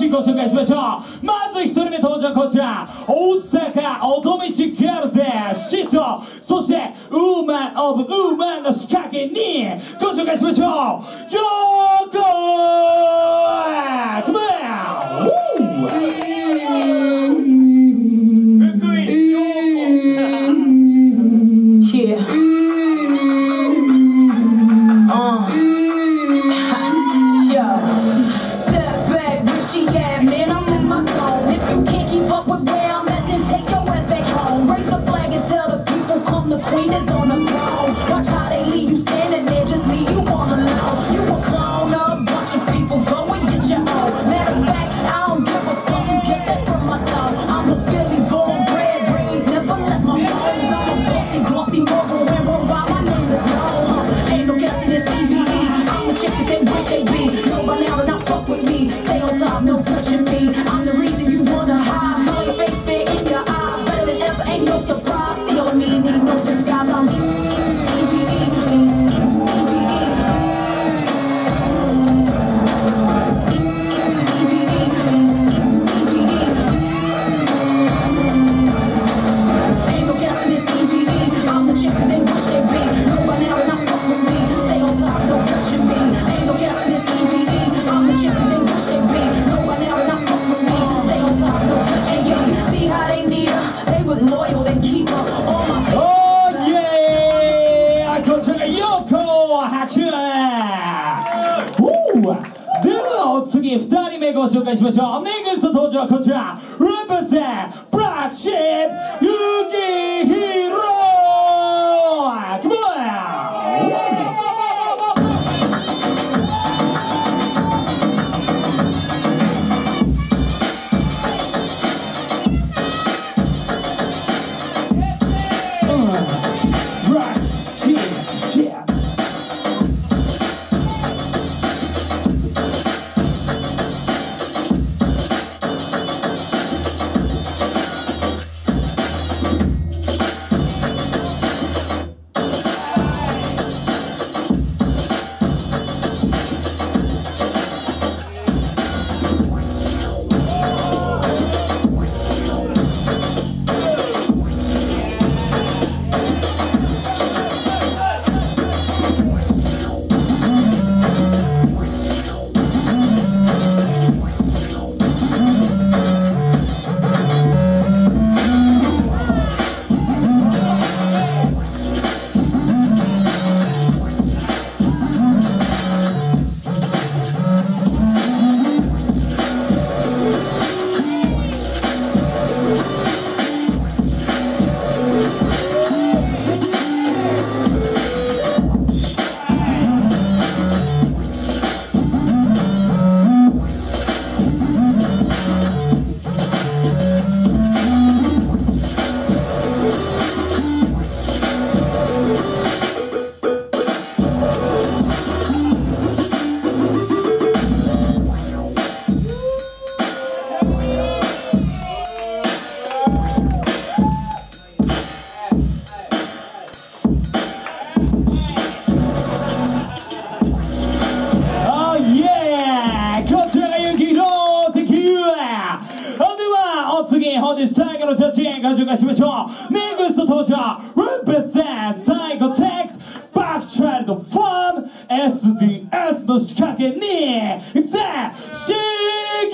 ご紹介しましょう。まず1人目登場、こちら大阪乙女地ギャルズシット、そしてウーマンオブウーマンの仕掛けにご紹介しましょう。よーこーカモン。ではお次2人目ご紹介しましょう。ネクスト登場はこちらRepresent Black Sheep ユキヒロCome on! Black Sheep本日最後のジャッジご紹介しましょう。ネクスト登場 Represent Psychotex Backchild from SDS の仕掛けに行くぜシゲ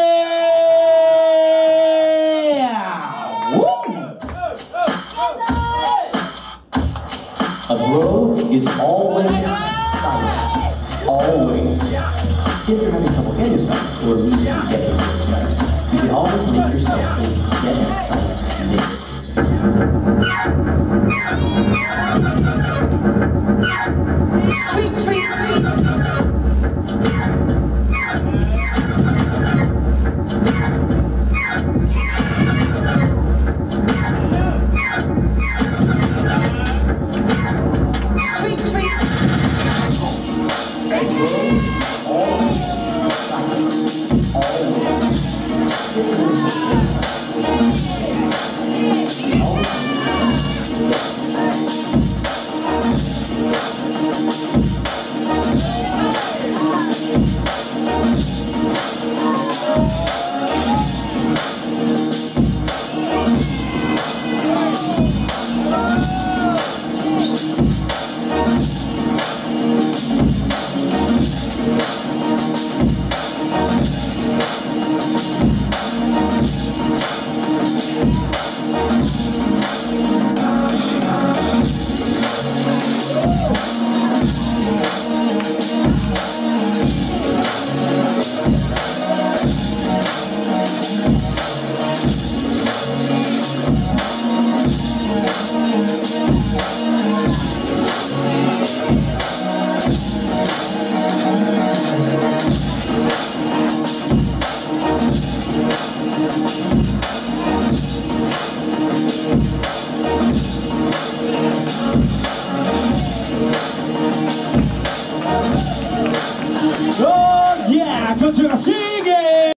A road is always silent. Always. If you're having trouble getting yourself or need to get your website, you can always make yourself a Get a Site mix. Street, street, street. こちらがシーゲー